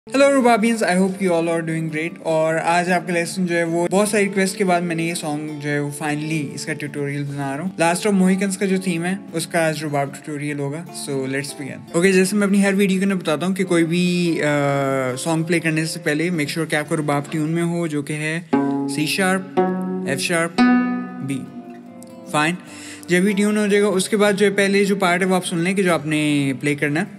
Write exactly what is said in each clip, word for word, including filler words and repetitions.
Hello Rubabians, I hope you all are doing great. और आज आपका लेसन जो है वो बहुत सारी रिक्वेस्ट के बाद मैंने ये सॉन्ग जो है वो फाइनली इसका ट्यूटोरियल बना रहा हूँ। लास्ट ऑफ मोहिकन्स का जो थीम है उसका आज रुबाब ट्यूटोरियल होगा। So let's begin. ओके, जैसे मैं अपनी हर वीडियो के अंदर बताता हूँ कि कोई भी सॉन्ग प्ले करने से पहले मेक श्योर कि आपका रुबाब ट्यून में हो, जो कि है C sharp, F sharp, B. Fine, जब भी ट्यून हो जाएगा उसके बाद जो है पहले जो पार्ट है वो आप सुन लें कि जो आपने प्ले करना है।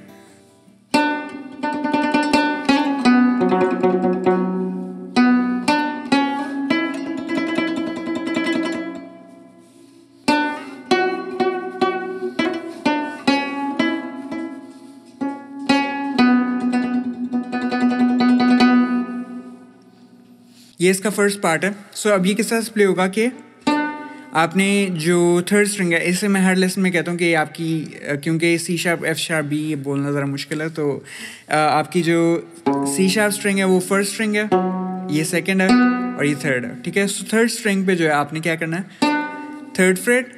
ये इसका फर्स्ट पार्ट है। सो so, अब ये किस तरह से प्ले होगा कि आपने जो थर्ड स्ट्रिंग है, इसे मैं हर लेसन में कहता हूँ कि आपकी, क्योंकि C sharp, F sharp, B ये बोलना ज़रा मुश्किल है, तो आपकी जो सी शार्प स्ट्रिंग है वो फर्स्ट स्ट्रिंग है, ये सेकंड है और ये थर्ड है। ठीक है, सो थर्ड स्ट्रिंग पे जो है आपने क्या करना है, थर्ड फ्रेट,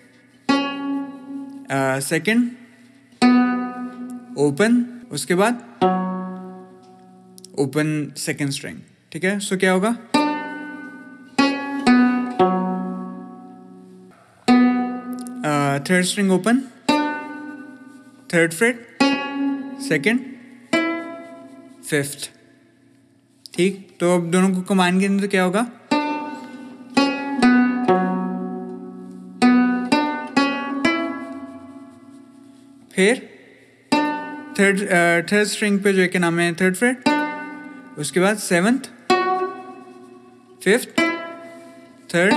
सेकंड, ओपन, उसके बाद ओपन सेकंड स्ट्रिंग। ठीक है, सो क्या होगा, third string open, third fret, second, fifth. ठीक, तो अब दोनों को कमांड के अंदर क्या होगा, फिर थर्ड थर्ड स्ट्रिंग पे जो है क्या नाम है, थर्ड फ्रेट, उसके बाद सेवंथ, फिफ्थ, थर्ड,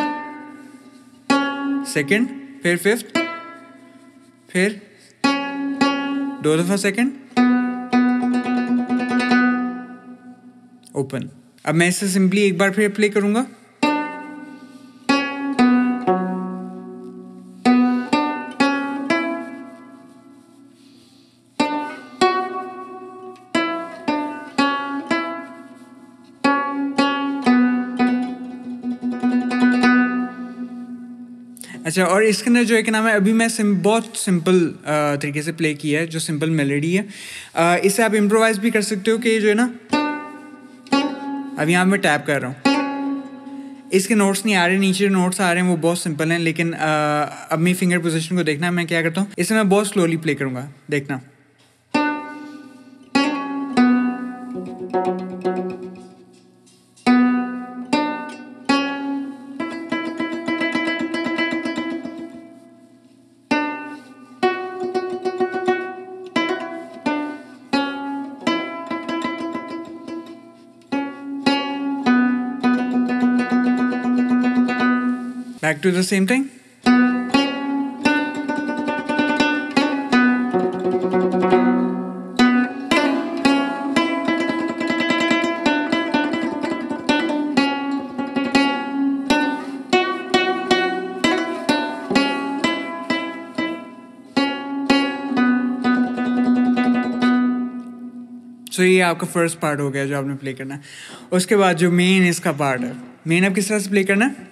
सेकंड, फिर फिफ्थ, फिर दो दफा सेकंड, ओपन। अब मैं इसे सिंपली एक बार फिर प्ले करूंगा। अच्छा, और इसके अंदर जो है कि नाम है, अभी मैं सिम, बहुत सिंपल तरीके से प्ले किया है, जो सिंपल मेलोडी है। आ, इसे आप इम्प्रोवाइज भी कर सकते हो कि जो है ना, अब यहाँ मैं टैप कर रहा हूँ, इसके नोट्स नहीं आ रहे, नीचे नोट्स आ रहे हैं वो बहुत सिंपल हैं, लेकिन आ, अब मेरी फिंगर पोजीशन को देखना है। मैं क्या करता हूँ, इसे मैं बहुत स्लोली प्ले करूँगा, देखना। Back to the same thing. So ये आपका फर्स्ट पार्ट हो गया जो आपने प्ले करना है। उसके बाद जो मेन इसका पार्ट है, मेन अब किस तरह से प्ले करना है,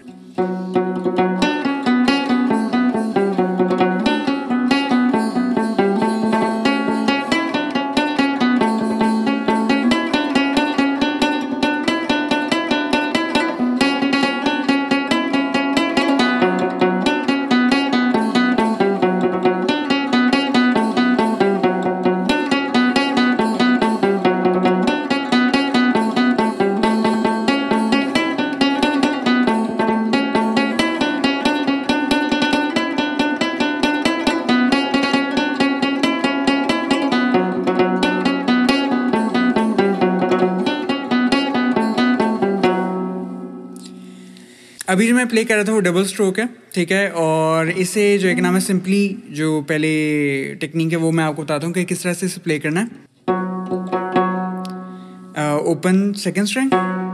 अभी जो मैं प्ले कर रहा था वो डबल स्ट्रोक है। ठीक है, और इसे जो है कि नाम है, सिंपली जो पहले टेक्निक है वो मैं आपको बताता हूँ कि किस तरह से इसे प्ले करना है। ओपन सेकंड स्ट्रिंग,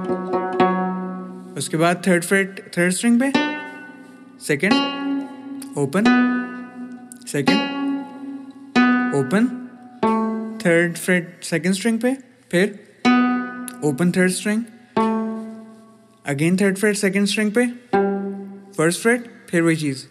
उसके बाद थर्ड फ्रेट थर्ड स्ट्रिंग पे, second, open, second, open, third fret second string पे, फिर open third string, again third fret second string पे, फर्स्ट फ्रेट, फिर वही चीज़।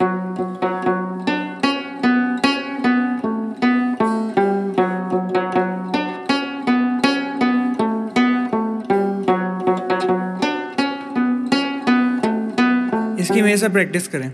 इसकी हमेशा प्रैक्टिस करें।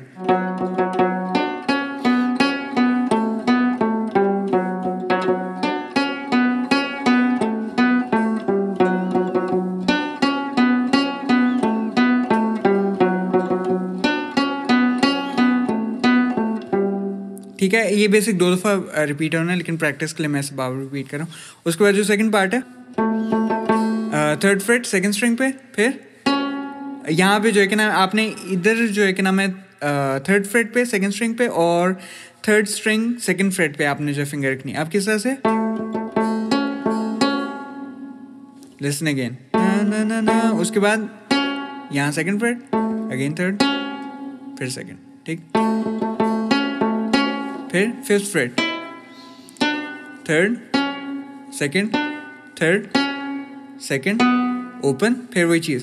ठीक है, ये बेसिक दो दफ़ा रिपीट होना है, लेकिन प्रैक्टिस के लिए मैं बार बार रिपीट कर रहा हूँ। उसके बाद जो सेकंड पार्ट है, थर्ड फ्रेट सेकंड स्ट्रिंग पे, फिर यहाँ पे जो है कि ना आपने इधर जो है कि ना मैं थर्ड फ्रेट पे सेकंड स्ट्रिंग पे और थर्ड स्ट्रिंग सेकंड फ्रेट पे आपने जो फिंगर रखनी है। आप किस तरह से, लिसन अगेन, ना ना ना ना, उसके बाद यहाँ सेकंड फ्रेट, अगेन थर्ड, फिर सेकंड, ठीक, फिर fifth fret, third second third second open, फिर वही चीज़,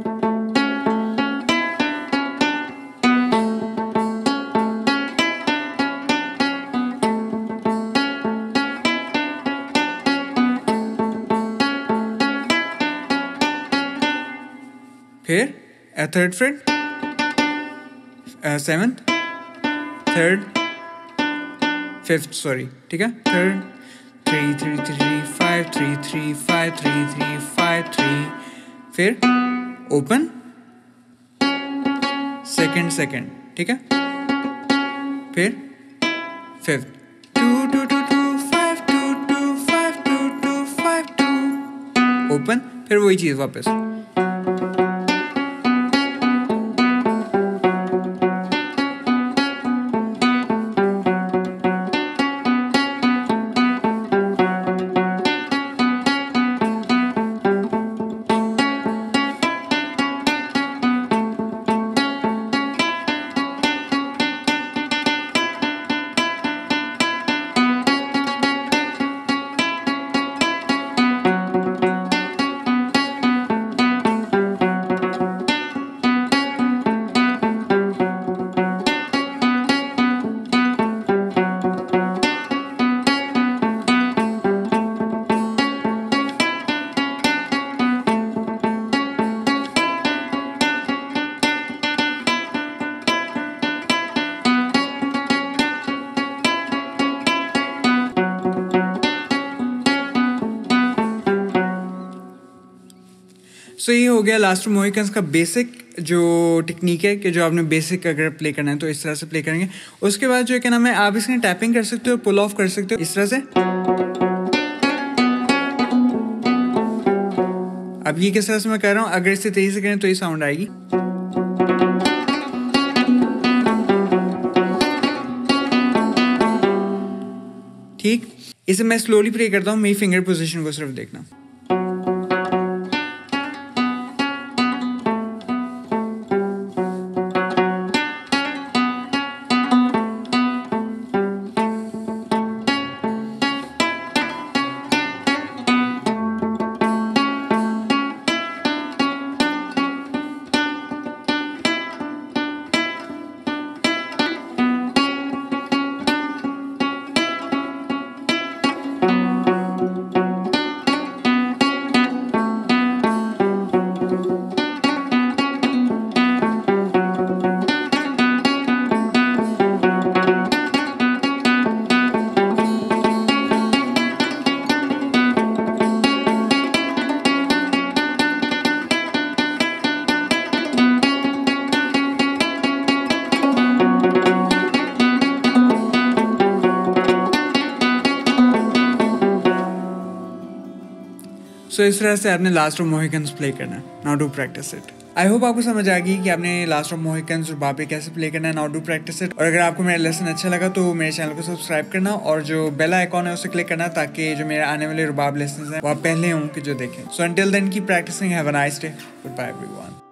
फिर third fret, seventh, third, fifth, sorry, ठीक है, third, three three three five three three five three three five three, फिर ओपन, सेकंड सेकंड, ठीक है, फिर fifth, two two two two five two two five two two five two, open, फिर वही चीज़ वापस। सो so, ये हो गया लास्ट ऑफ मोहिकन्स का बेसिक जो टेक्निक है कि जो आपने बेसिक अगर प्ले करना है तो इस तरह से प्ले करेंगे। उसके बाद जो है क्या नाम है, आप इसमें टैपिंग कर सकते हो, पुल ऑफ कर सकते हो इस तरह से। अब ये किस तरह से मैं कर रहा हूँ, अगर इससे तेजी से करें तो ये साउंड आएगी। ठीक, इसे मैं स्लोली प्ले करता हूँ, मेरी फिंगर पोजीशन को सिर्फ देखना। सो so, इस तरह से आपने लास्ट ऑफ मोहिकन्स प्ले करना है। Now do practice it. I hope आपको समझ आ गई कि आपने लास्ट ऑफ मोहिकन्स रबाब पे कैसे प्ले करना है। Now do practice it. और अगर आपको मेरा लेसन अच्छा लगा तो मेरे चैनल को सब्सक्राइब करना और जो बेल आइकॉन है उसे क्लिक करना ताकि जो मेरे आने वाले रबाब लेसन हैं वो आप पहले हों कि जो देखें। So until then keep practicing, have a nice day, good bye everyone.